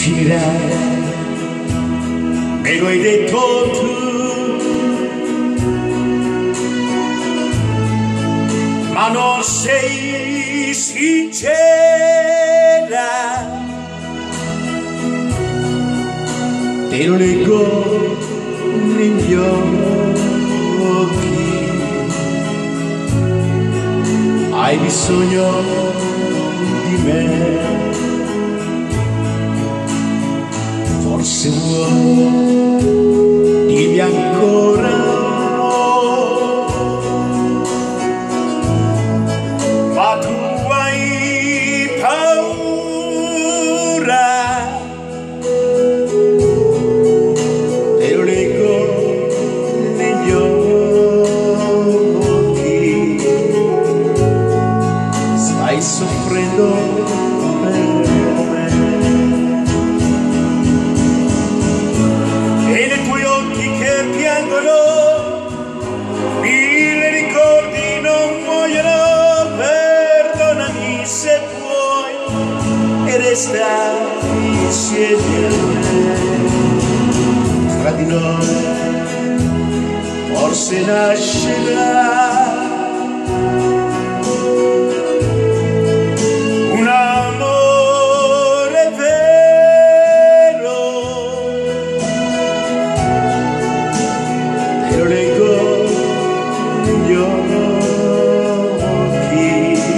finirai, me lo hai detto tu. Ma non sei sincera, te lo leggo negli occhi. Hai bisogno di me, forse vuoi, dimmi ancora no, ma tu hai paura, te lo leggo negli occhi, stai soffrendo per me. E nei tuoi occhi che piangono, mille ricordi non muoiono. Perdonami se puoi e resta insieme a me. Tra di noi forse nascerà un amore vero, te lo leggo negli occhi,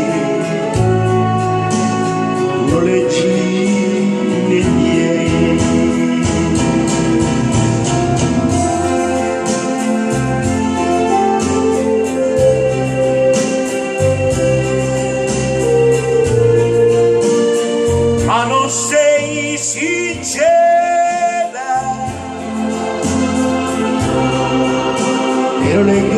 lo leggi nei miei. Ma non sei sincera, te lo leggo